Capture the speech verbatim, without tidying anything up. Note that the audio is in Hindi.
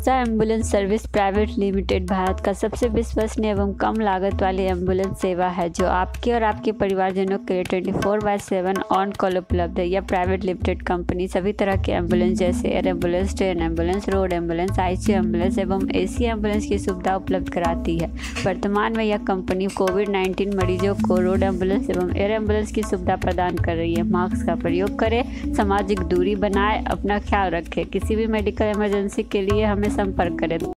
आशा ambulance service private limited Bharat का सबसे विश्वसनीय एवं कम लागत वाली एम्बुलेंस सेवा है जो आपके और आपके परिवारजनों के लिए twenty four by seven on call उपलब्ध है। यह प्राइवेट लिमिटेड कंपनी सभी तरह के एम्बुलेंस जैसे air ambulance, train ambulance, road ambulance, ICU ambulance एवं एसी एम्बुलेंस की सुविधा उपलब्ध कराती है। वर्तमान में यह कंपनी कोविड नाइन्टीन मरीजों को रोड एम्बुलेंस एवं एयर एम्बुलेंस की सुविधा प्रदान कर रही है। मास्क का प्रयोग करें, सामाजिक दूरी बनाए, अपना ख्याल रखें। किसी भी मेडिकल इमरजेंसी के लिए हमें संपर्क करें।